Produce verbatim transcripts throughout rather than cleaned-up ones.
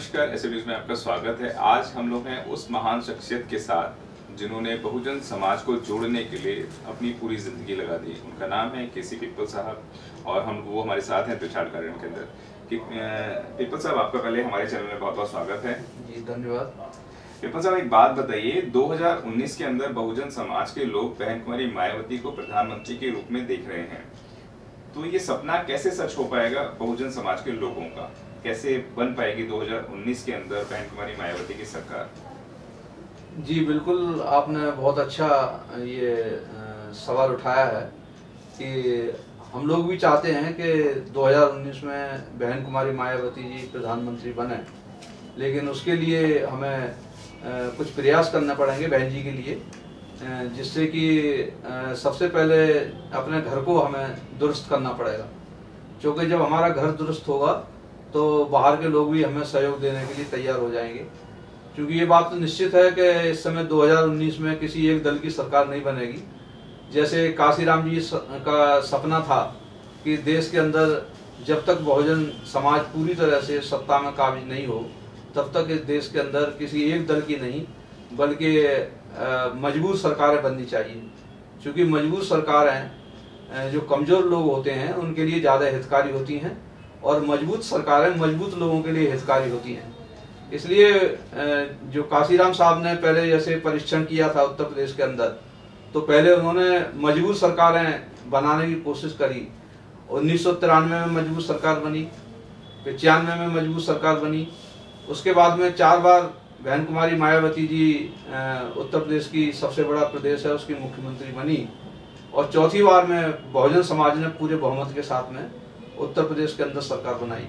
नमस्कार, S news में आपका स्वागत है। आज हम लोग हैं उस महान शख्सियत के साथ जिन्होंने बहुजन समाज को जोड़ने के लिए अपनी पूरी जिंदगी लगा दी। उनका नाम है के सी पीपल साहब और हम वो हमारे साथ हैं प्रचार कार्यक्रम के अंदर। कि पीपल साहब, आपका पहले हमारे चैनल में बहुत बहुत स्वागत है। जी धन्यवाद। पीपल साहब, एक बात बताइए, दो हज़ार उन्नीस के अंदर बहुजन समाज के लोग बहन कुमारी मायावती को प्रधानमंत्री के रूप में देख रहे हैं, तो ये सपना कैसे सच हो पाएगा? बहुजन समाज के लोगों का कैसे बन पाएगी दो हज़ार उन्नीस के अंदर बहन कुमारी मायावती की सरकार? जी बिल्कुल, आपने बहुत अच्छा ये सवाल उठाया है कि हम लोग भी चाहते हैं कि दो हज़ार उन्नीस में बहन कुमारी मायावती जी प्रधानमंत्री बने, लेकिन उसके लिए हमें कुछ प्रयास करने पड़ेंगे बहन जी के लिए, जिससे कि सबसे पहले अपने घर को हमें दुरुस्त करना पड़ेगा, क्योंकि जब हमारा घर दुरुस्त होगा तो बाहर के लोग भी हमें सहयोग देने के लिए तैयार हो जाएंगे। क्योंकि ये बात तो निश्चित है कि इस समय दो हज़ार उन्नीस में किसी एक दल की सरकार नहीं बनेगी। जैसे काशीराम जी का सपना था कि देश के अंदर जब तक बहुजन समाज पूरी तरह से सत्ता में काबिज नहीं हो तब तक इस देश के अंदर किसी एक दल की नहीं बल्कि मजबूत सरकारें बननी चाहिए। क्योंकि मजबूत सरकारें जो कमज़ोर लोग होते हैं उनके लिए ज़्यादा हितकारी होती हैं और मजबूत सरकारें मजबूत लोगों के लिए हितकारी होती हैं। इसलिए जो काशीराम साहब ने पहले जैसे परीक्षण किया था उत्तर प्रदेश के अंदर, तो पहले उन्होंने मजबूत सरकारें बनाने की कोशिश करी। उन्नीस सौ तिरानवे में मजबूत सरकार बनी, पचानवे में मजबूत सरकार बनी, उसके बाद में चार बार बहन कुमारी मायावती जी उत्तर प्रदेश की सबसे बड़ा प्रदेश है उसकी मुख्यमंत्री बनी, और चौथी बार में बहुजन समाज ने पूरे बहुमत के साथ में उत्तर प्रदेश के अंदर सरकार बनाई।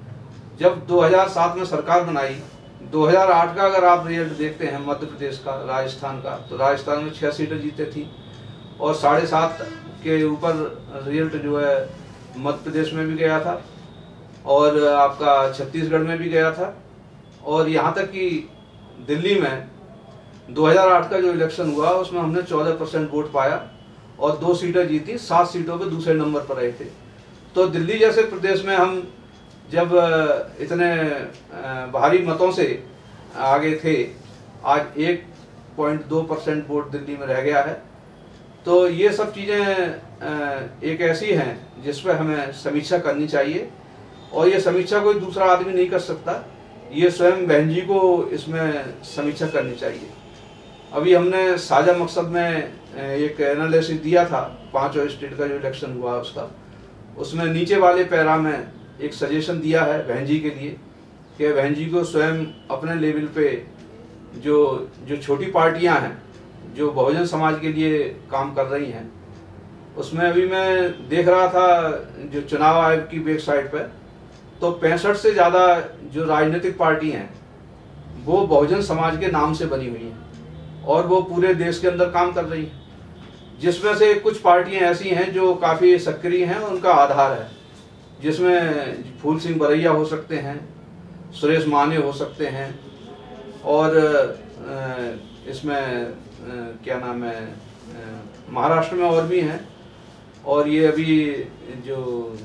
जब दो हज़ार सात में सरकार बनाई, दो हज़ार आठ का अगर आप रिजल्ट देखते हैं मध्य प्रदेश का, राजस्थान का, तो राजस्थान में छह सीटें जीते थी और साढ़े सात के ऊपर रिजल्ट जो है मध्य प्रदेश में भी गया था और आपका छत्तीसगढ़ में भी गया था, और यहाँ तक कि दिल्ली में दो हज़ार आठ का जो इलेक्शन हुआ उसमें हमने चौदह परसेंट वोट पाया और दो सीटें जीती, सात सीटों पे दूसरे नंबर पर रहे थे। तो दिल्ली जैसे प्रदेश में हम जब इतने भारी मतों से आगे थे, आज एक पॉइंट दो परसेंट वोट दिल्ली में रह गया है। तो ये सब चीज़ें एक ऐसी हैं जिस पर हमें समीक्षा करनी चाहिए, और ये समीक्षा कोई दूसरा आदमी नहीं कर सकता, ये स्वयं बहन जी को इसमें समीक्षा करनी चाहिए। अभी हमने साझा मकसद में एक एनालिसिस दिया था पांचों स्टेट का जो इलेक्शन हुआ उसका, उसमें नीचे वाले पैरा में एक सजेशन दिया है बहन जी के लिए कि बहन जी को स्वयं अपने लेवल पे जो जो छोटी पार्टियां हैं जो बहुजन समाज के लिए काम कर रही हैं, उसमें अभी मैं देख रहा था जो चुनाव आयोग की वेबसाइट पर, तो पैंसठ से ज़्यादा जो राजनीतिक पार्टी हैं वो बहुजन समाज के नाम से बनी हुई हैं और वो पूरे देश के अंदर काम कर रही हैं, जिसमें से कुछ पार्टियां ऐसी हैं जो काफ़ी सक्रिय हैं, उनका आधार है, जिसमें फूल सिंह बरैया हो सकते हैं, सुरेश माने हो सकते हैं, और इसमें क्या नाम है महाराष्ट्र में और भी हैं, और ये अभी जो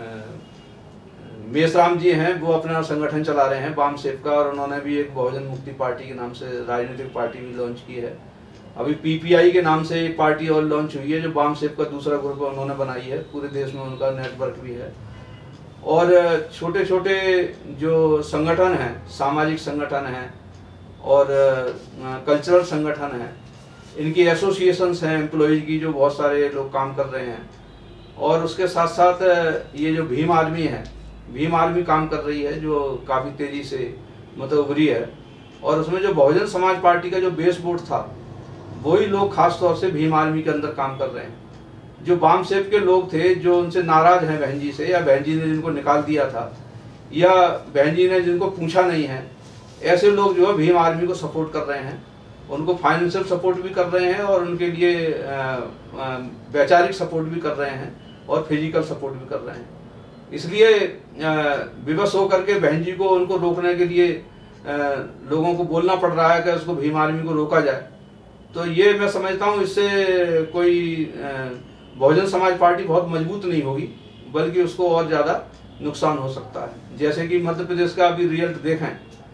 मेसराम जी हैं वो अपना संगठन चला रहे हैं वाम सेव का, और उन्होंने भी एक बहुजन मुक्ति पार्टी के नाम से राजनीतिक पार्टी भी लॉन्च की है। अभी पी पी आई के नाम से एक पार्टी और लॉन्च हुई है जो वाम सेव का दूसरा ग्रुप उन्होंने बनाई है, पूरे देश में उनका नेटवर्क भी है। और छोटे छोटे जो संगठन हैं, सामाजिक संगठन हैं और कल्चरल संगठन हैं, इनकी एसोसिएशंस हैं एम्प्लॉयज़ की, जो बहुत सारे लोग काम कर रहे हैं। और उसके साथ साथ ये जो भीम आर्मी है, भीम आर्मी काम कर रही है जो काफ़ी तेज़ी से मतलब उभरी है, और उसमें जो बहुजन समाज पार्टी का जो बेस वोट था वही लोग खास तौर से भीम आर्मी के अंदर काम कर रहे हैं। जो वाम सेव के लोग थे जो उनसे नाराज हैं बहन जी से, या बहन जी ने जिनको निकाल दिया था, या बहन जी ने जिनको पूछा नहीं है, ऐसे लोग जो है भीम आर्मी को सपोर्ट कर रहे हैं, उनको फाइनेंशियल सपोर्ट भी कर रहे हैं और उनके लिए वैचारिक सपोर्ट भी कर रहे हैं और फिजिकल सपोर्ट भी कर रहे हैं। इसलिए विवश होकर के बहन जी को उनको रोकने के लिए लोगों को बोलना पड़ रहा है कि उसको भीम आर्मी को रोका जाए। तो ये मैं समझता हूँ इससे कोई बहुजन समाज पार्टी बहुत मजबूत नहीं होगी, बल्कि उसको और ज़्यादा नुकसान हो सकता है। जैसे कि मध्य प्रदेश का अभी रिजल्ट देखें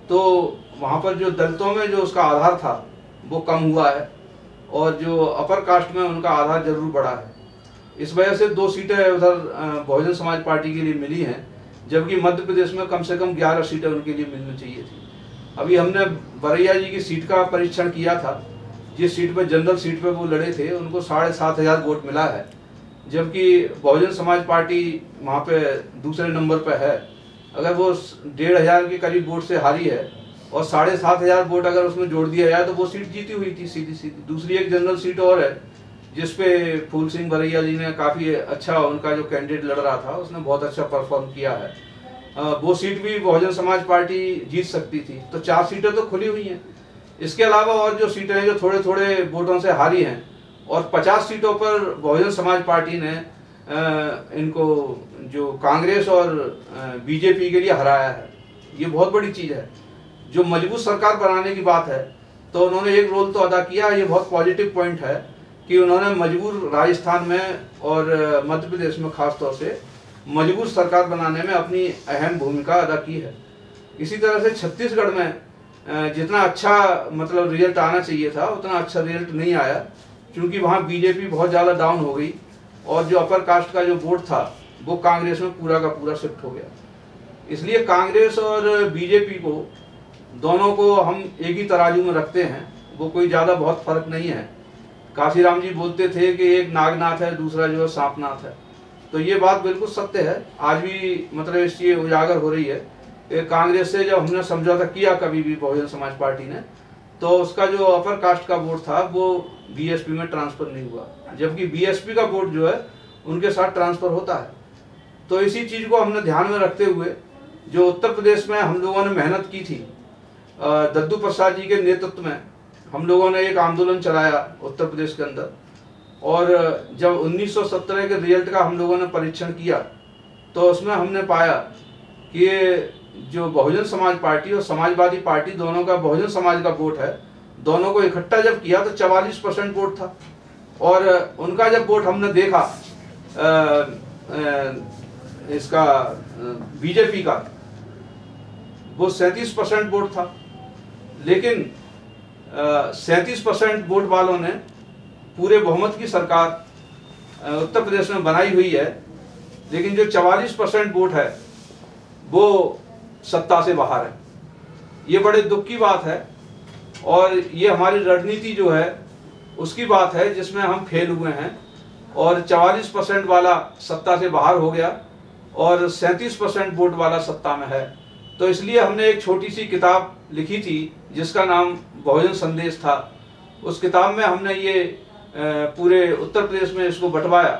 तो वहाँ पर जो दलितों में जो उसका आधार था वो कम हुआ है और जो अपर कास्ट में उनका आधार जरूर बढ़ा है। इस वजह से दो सीटें उधर बहुजन समाज पार्टी के लिए मिली हैं, जबकि मध्य प्रदेश में कम से कम ग्यारह सीटें उनके लिए मिलनी चाहिए थी। अभी हमने बरैया जी की सीट का परीक्षण किया था, जिस सीट पर जनरल सीट पर वो लड़े थे उनको साढ़े सात हजार वोट मिला है, जबकि बहुजन समाज पार्टी वहाँ पे दूसरे नंबर पर है। अगर वो डेढ़ हजार के करीब वोट से हारी है और साढ़े सात हजार वोट अगर उसमें जोड़ दिया जाए तो वो सीट जीती हुई थी सीधी सीधी। दूसरी एक जनरल सीट और है जिसपे फूल सिंह बरैया जी ने काफ़ी अच्छा, उनका जो कैंडिडेट लड़ रहा था उसने बहुत अच्छा परफॉर्म किया है, वो सीट भी बहुजन समाज पार्टी जीत सकती थी। तो चार सीटें तो खुली हुई हैं। इसके अलावा और जो सीटें हैं जो थोड़े थोड़े वोटों से हारी हैं, और पचास सीटों पर बहुजन समाज पार्टी ने इनको जो कांग्रेस और बीजेपी के लिए हराया है। ये बहुत बड़ी चीज़ है। जो मजबूत सरकार बनाने की बात है तो उन्होंने एक रोल तो अदा किया, ये बहुत पॉजिटिव पॉइंट है कि उन्होंने मजबूर राजस्थान में और मध्य प्रदेश में खास तौर से मजबूत सरकार बनाने में अपनी अहम भूमिका अदा की है। इसी तरह से छत्तीसगढ़ में जितना अच्छा मतलब रिजल्ट आना चाहिए था उतना अच्छा रिजल्ट नहीं आया, क्योंकि वहाँ बीजेपी बहुत ज़्यादा डाउन हो गई और जो अपर कास्ट का जो वोट था वो कांग्रेस में पूरा का पूरा शिफ्ट हो गया। इसलिए कांग्रेस और बीजेपी को दोनों को हम एक ही तराजू में रखते हैं, वो कोई ज़्यादा बहुत फर्क नहीं है। काशीराम जी बोलते थे कि एक नागनाथ है दूसरा जो है सांपनाथ है, तो ये बात बिल्कुल सत्य है। आज भी मतलब इस चीज़ उजागर हो रही है कि कांग्रेस से जब हमने समझौता किया कभी भी बहुजन समाज पार्टी ने, तो उसका जो अपर कास्ट का वोट था वो बीएसपी में ट्रांसफर नहीं हुआ, जबकि बीएसपी का वोट जो है उनके साथ ट्रांसफर होता है। तो इसी चीज़ को हमने ध्यान में रखते हुए जो उत्तर प्रदेश में हम लोगों ने मेहनत की थी, दद्दू प्रसाद जी के नेतृत्व में हम लोगों ने एक आंदोलन चलाया उत्तर प्रदेश के अंदर, और जब उन्नीस सौ सत्रह के रिजल्ट का हम लोगों ने परीक्षण किया तो उसमें हमने पाया कि जो बहुजन समाज पार्टी और समाजवादी पार्टी दोनों का बहुजन समाज का वोट है, दोनों को इकट्ठा जब किया तो चवालीस परसेंट वोट था, और उनका जब वोट हमने देखा आ, आ, इसका बीजेपी का वो सैंतीस परसेंट वोट था। लेकिन सैंतीस परसेंट वोट वालों ने पूरे बहुमत की सरकार उत्तर प्रदेश में बनाई हुई है, लेकिन जो चवालीस परसेंट वोट है वो सत्ता से बाहर है। ये बड़े दुख की बात है, और ये हमारी रणनीति जो है उसकी बात है जिसमें हम फेल हुए हैं, और चवालीस परसेंट वाला सत्ता से बाहर हो गया और सैंतीस परसेंट वोट वाला सत्ता में है। तो इसलिए हमने एक छोटी सी किताब लिखी थी जिसका नाम बहुजन संदेश था। उस किताब में हमने ये पूरे उत्तर प्रदेश में इसको बंटवाया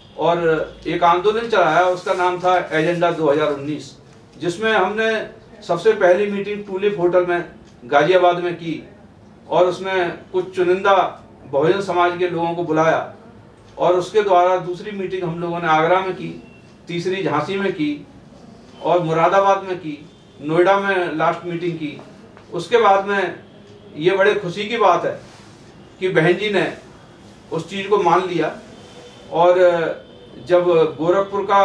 और एक आंदोलन चलाया, उसका नाम था एजेंडा दो हज़ार उन्नीस, जिसमें हमने सबसे पहली मीटिंग टूलिप होटल में गाजियाबाद में की, और उसमें कुछ चुनिंदा बहुजन समाज के लोगों को बुलाया, और उसके द्वारा दूसरी मीटिंग हम लोगों ने आगरा में की, तीसरी झांसी में की और मुरादाबाद में की, नोएडा में लास्ट मीटिंग की। उसके बाद में ये बड़े खुशी की बात है कि बहन जी ने उस चीज़ को मान लिया, और जब गोरखपुर का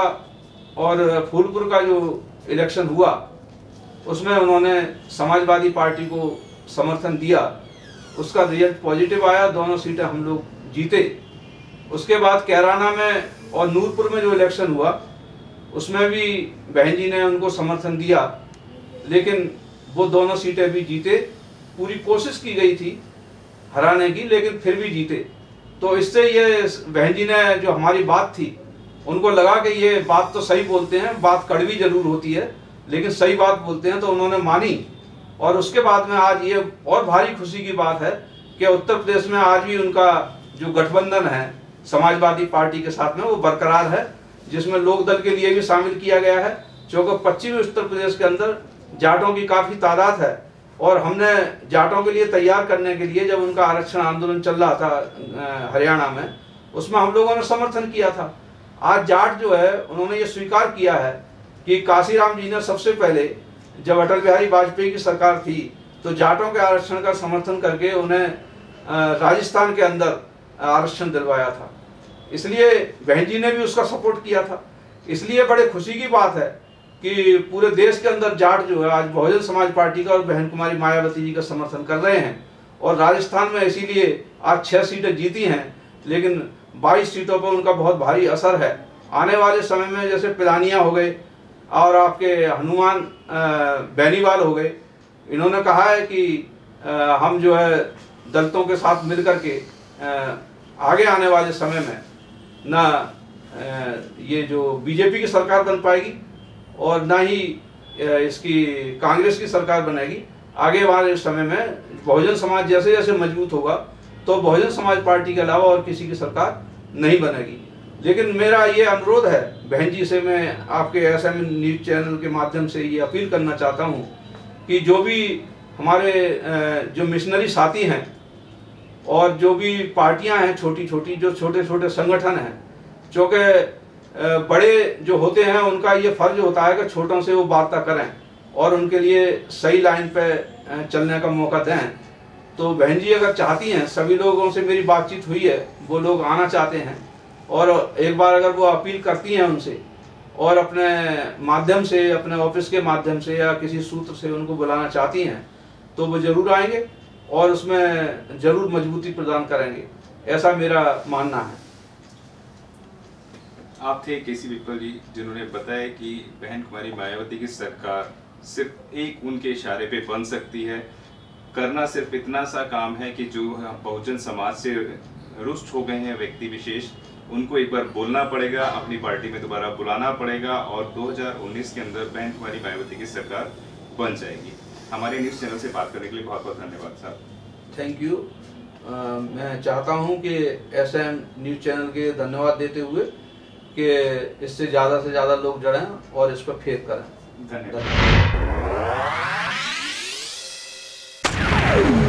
और फूलपुर का जो इलेक्शन हुआ उसमें उन्होंने समाजवादी पार्टी को समर्थन दिया, उसका रिजल्ट पॉजिटिव आया, दोनों सीटें हम लोग जीते। उसके बाद कैराना में और नूरपुर में जो इलेक्शन हुआ उसमें भी बहन जी ने उनको समर्थन दिया, लेकिन वो दोनों सीटें भी जीते। पूरी कोशिश की गई थी हराने की, लेकिन फिर भी जीते। तो इससे ये बहन जी ने जो हमारी बात थी, उनको लगा कि ये बात तो सही बोलते हैं, बात कड़वी जरूर होती है लेकिन सही बात बोलते हैं, तो उन्होंने मानी। और उसके बाद में आज ये और भारी खुशी की बात है कि उत्तर प्रदेश में आज भी उनका जो गठबंधन है समाजवादी पार्टी के साथ में वो बरकरार है, जिसमें लोक दल के लिए भी शामिल किया गया है, क्योंकि पश्चिमी उत्तर प्रदेश के अंदर जाटों की काफ़ी तादाद है, और हमने जाटों के लिए तैयार करने के लिए जब उनका आरक्षण आंदोलन चल रहा था हरियाणा में, उसमें हम लोगों ने समर्थन किया था। आज जाट जो है उन्होंने ये स्वीकार किया है कि काशीराम जी ने सबसे पहले जब अटल बिहारी वाजपेयी की सरकार थी तो जाटों के आरक्षण का समर्थन करके उन्हें राजस्थान के अंदर आरक्षण दिलवाया था, इसलिए बहन जी ने भी उसका सपोर्ट किया था। इसलिए बड़े खुशी की बात है कि पूरे देश के अंदर जाट जो है आज बहुजन समाज पार्टी का और बहन कुमारी मायावती जी का समर्थन कर रहे हैं। और राजस्थान में इसीलिए आज छह सीटें जीती हैं, लेकिन बाईस सीटों पर उनका बहुत भारी असर है। आने वाले समय में जैसे पिलानिया हो गए और आपके हनुमान बेनीवाल हो गए, इन्होंने कहा है कि हम जो है दलितों के साथ मिल करके आगे आने वाले समय में ना ये जो बीजेपी की सरकार बन पाएगी और ना ही इसकी कांग्रेस की सरकार बनेगी। आगे वाले समय में बहुजन समाज जैसे जैसे मजबूत होगा तो बहुजन समाज पार्टी के अलावा और किसी की सरकार नहीं बनेगी। लेकिन मेरा ये अनुरोध है बहन जी से, मैं आपके एस एम न्यूज चैनल के माध्यम से ये अपील करना चाहता हूँ कि जो भी हमारे जो मिशनरी साथी हैं और जो भी पार्टियां हैं छोटी छोटी, जो छोटे छोटे संगठन हैं, क्योंकि बड़े जो होते हैं उनका ये फर्ज होता है कि छोटों से वो वार्ता करें और उनके लिए सही लाइन पे चलने का मौका दें। तो बहन जी अगर चाहती हैं, सभी लोगों से मेरी बातचीत हुई है, वो लोग आना चाहते हैं और एक बार अगर वो अपील करती हैं उनसे और अपने माध्यम से, अपने ऑफिस के माध्यम से या किसी सूत्र से उनको बुलाना चाहती हैं तो वो जरूर आएंगे और उसमें जरूर मजबूती प्रदान करेंगे, ऐसा मेरा मानना है। आप थे केसी पिप्पल जी, जिन्होंने बताया कि बहन कुमारी मायावती की सरकार सिर्फ एक उनके इशारे पे बन सकती है। करना सिर्फ इतना सा काम है कि जो बहुजन समाज से रुष्ट हो गए हैं व्यक्ति विशेष, उनको एक बार बोलना पड़ेगा, अपनी पार्टी में दोबारा बुलाना पड़ेगा और दो हज़ार उन्नीस के अंदर बहन कुमारी मायावती की सरकार बन जाएगी। हमारे न्यूज़ चैनल से बात करने के लिए बहुत बहुत धन्यवाद साहब। Thank you. मैं चाहता हूं कि एस एम न्यूज चैनल के धन्यवाद देते हुए कि इससे ज़्यादा से ज़्यादा लोग जुड़ें और इस पर फेर करें। धन्यवाद।